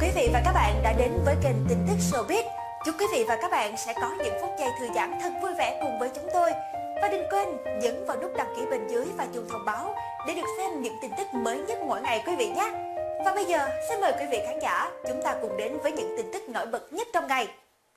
quý vị và các bạn đã đến với kênh tin tức Showbiz. Chúc quý vị và các bạn sẽ có những phút giây thư giãn thật vui vẻ cùng với chúng tôi. Và đừng quên nhấn vào nút đăng ký bên dưới và chuông thông báo để được xem những tin tức mới nhất mỗi ngày quý vị nhé. Và bây giờ xin mời quý vị khán giả chúng ta cùng đến với những tin tức nổi bật nhất trong ngày.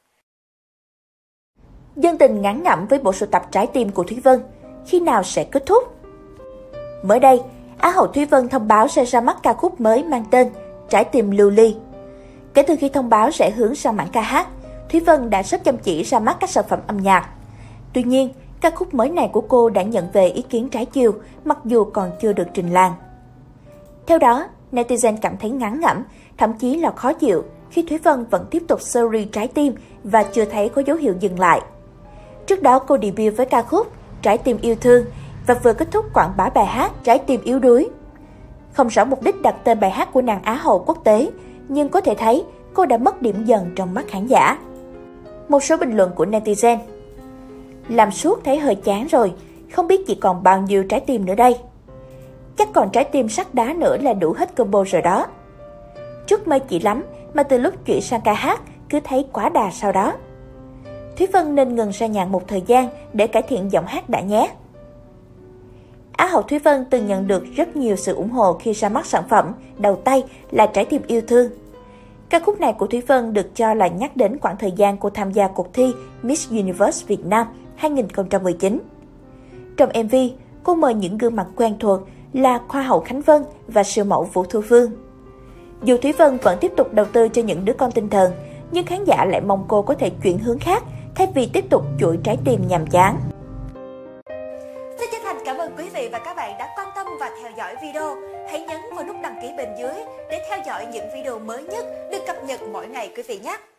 Dân tình ngán ngẩm với bộ sưu tập Trái tim của Thúy Vân, khi nào sẽ kết thúc? Mới đây, Á hậu Thúy Vân thông báo sẽ ra mắt ca khúc mới mang tên Trái tim lưu ly. Kể từ khi thông báo sẽ hướng sang mảng ca hát, Thúy Vân đã rất chăm chỉ ra mắt các sản phẩm âm nhạc. Tuy nhiên, ca khúc mới này của cô đã nhận về ý kiến trái chiều, mặc dù còn chưa được trình làng. Theo đó, netizen cảm thấy ngán ngẩm, thậm chí là khó chịu khi Thúy Vân vẫn tiếp tục series Trái tim và chưa thấy có dấu hiệu dừng lại. Trước đó, cô debut với ca khúc Trái tim yêu thương và vừa kết thúc quảng bá bài hát Trái tim yếu đuối. Không rõ mục đích đặt tên bài hát của nàng Á hậu quốc tế, nhưng có thể thấy cô đã mất điểm dần trong mắt khán giả. Một số bình luận của netizen: làm suốt thấy hơi chán rồi, không biết chỉ còn bao nhiêu trái tim nữa đây. Chắc còn trái tim sắt đá nữa là đủ hết combo rồi đó. Chút mê chị lắm mà từ lúc chuyển sang ca hát cứ thấy quá đà sau đó. Thúy Vân nên ngừng ra nhạc một thời gian để cải thiện giọng hát đã nhé. Á hậu Thúy Vân từng nhận được rất nhiều sự ủng hộ khi ra mắt sản phẩm đầu tay là Trái tim yêu thương. Ca khúc này của Thúy Vân được cho là nhắc đến quãng thời gian cô tham gia cuộc thi Miss Universe Việt Nam 2019. Trong MV, cô mời những gương mặt quen thuộc là Hoa hậu Khánh Vân và siêu mẫu Vũ Thu Phương. Dù Thúy Vân vẫn tiếp tục đầu tư cho những đứa con tinh thần, nhưng khán giả lại mong cô có thể chuyển hướng khác thay vì tiếp tục chuỗi trái tim nhàm chán. Xin chân thành cảm ơn quý vị và các bạn đã quan tâm và theo dõi video. Hãy nhấn vào nút đăng ký bên dưới để theo dõi những video mới nhất được cập nhật mỗi ngày quý vị nhé.